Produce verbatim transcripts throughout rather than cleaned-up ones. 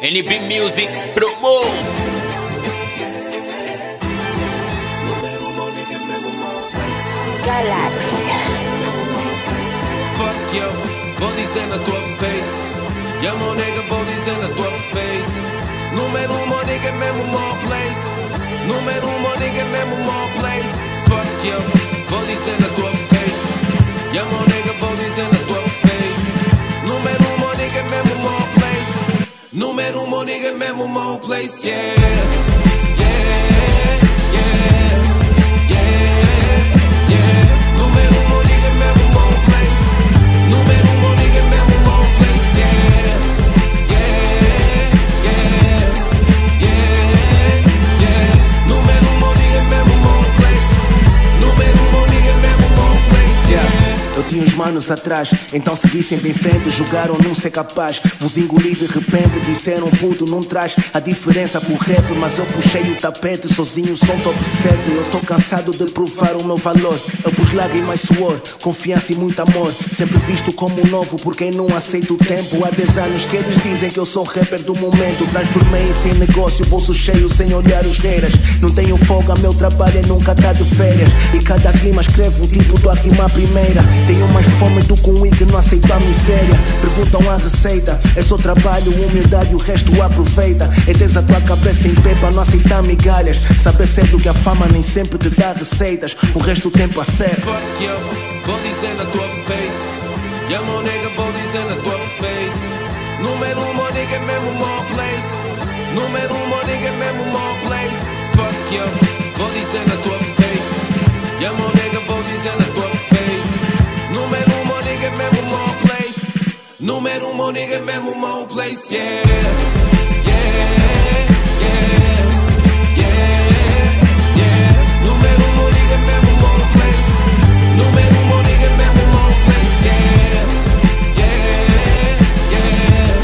N B Music Promo. Galáxia. Fuck you, vou dizer na tua face. Yeah, meu nigga, vou dizer na tua face. Número um, meu nigga, mesmo more place. Número um, meu nigga, mesmo more place. Fuck you, vou dizer na tua face. Yeah, meu nigga, vou dizer na tua face. Número um, meu nigga, mesmo more place. Número um, meu nigga, mesmo more place. Yeah. Tinha uns manos atrás, então segui sempre em frente. Jogaram não ser capaz, vos engoli de repente. Disseram puto, não traz a diferença pro rap. Mas eu puxei o tapete, sozinho sou top sete. Eu tô cansado de provar o meu valor. Eu pus lágrimas, suor, confiança e muito amor. Sempre visto como novo por quem não aceita o tempo. Há dez anos que eles dizem que eu sou rapper do momento. Transformei isso em negócio, bolso cheio sem olhar os reiras. Não tenho folga, meu trabalho é nunca tá de férias. E cada rima escreve um tipo do a rima primeira. Tenho mais fome do que um i que não aceita a miséria. Perguntam a receita, é só trabalho, humildade e o resto aproveita. É tens a tua cabeça em pé para não aceitar migalhas. Saber cedo que a fama nem sempre te dá receitas. O resto do tempo acerta. Fuck you, vou dizer na tua face. Yeah, meu nigga, vou dizer na tua face. Número um, meu nigga, mesmo more place. Número um, meu nigga, mesmo more place. Fuck you, vou dizer na tua face. Yeah, meu nigga, vou dizer na tua face. Número um, meu nigga, mesmo more place. Número um, meu nigga, mesmo more place. Yeah, yeah, yeah, yeah, yeah. Número um, meu nigga, mesmo more place. Número um, meu nigga, mesmo more place. Yeah, yeah, yeah,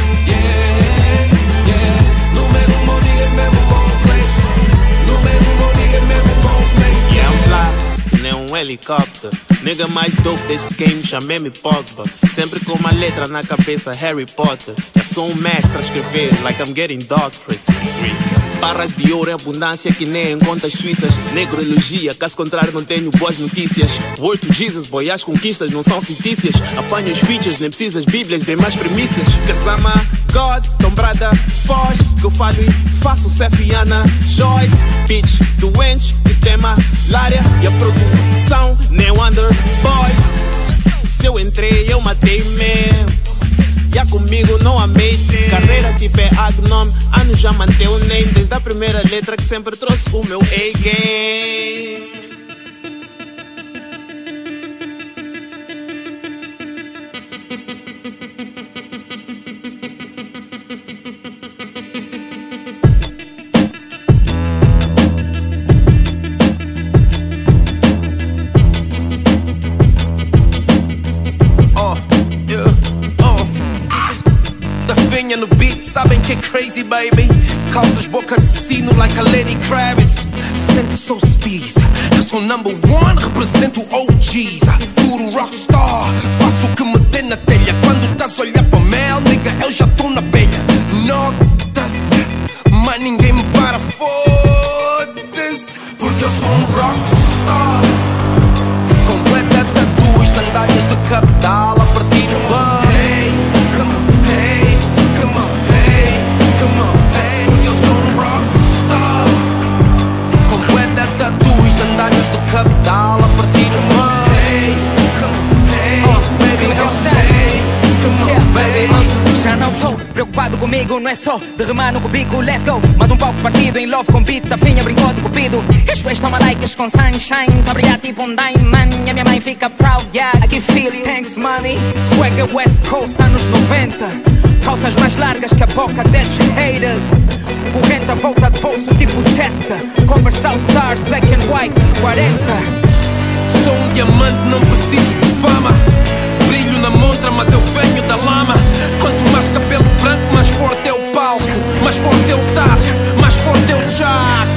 yeah, yeah. Número um, meu nigga, mesmo more place. Número um, meu nigga, mesmo more place. Yeah, I'm fly, nem um helicóptero. Nigga mais dope deste game, chamei-me Pogba. Sempre com uma letra na cabeça, Harry Potter. Eu sou um mestre a escrever, like I'm getting doctorates. Barras de ouro em abundância que nem em contas suíças. Negro elogia, caso contrário não tenho boas notícias. Word to Jesus, boy, as conquistas não são fictícias. Apanho os features, nem precisas bíblias, nem mais premissas. Casama, God, tombrada, foz. Que eu falo e faço Cefiana, Joyce. Bitch, doente, o tema, Lária. E a produção, nem Wonder Boys. Se eu entrei, eu matei mesmo. Já comigo não amei. Carreira tipo é Agnom, anos já mantém o name. Desde a primeira letra que sempre trouxe o meu A-game. No beat, sabem que é crazy, baby. Calças boca de sino like a Lenny Kravitz. Sente so speed. Eu sou number one, represento O Gs. Puro rockstar, faço o que me dê na telha. Quando estás a olhar para mel, nigga, eu já tô na penha. Nota-se, mas ninguém me para, foda-se. Porque eu sou um rockstar. Completa tatuas, sandálias de capital a partir do banho. Capital a partir de mãe. Oh, baby, eu sei. Baby, já não tô preocupado comigo, não é só de remar no cubico, let's go. Mas um pouco partido em love com beat, a finha brincou de cupido. As suas estão malaicas com sunshine, tá a brilhar tipo um diamond. E a minha mãe fica proud, yeah, I can feel you. Thanks money, swagger West Coast, anos noventa. Calças mais largas que a boca desses haters. Corrente à volta de bolso tipo Chester. Converse All Stars, black and white, quarenta. Sou um diamante, não preciso de fama. Brilho na montra, mas eu venho da lama. Quanto mais cabelo branco, mais forte é o palco. Mais forte é o tap, mais forte é o jack.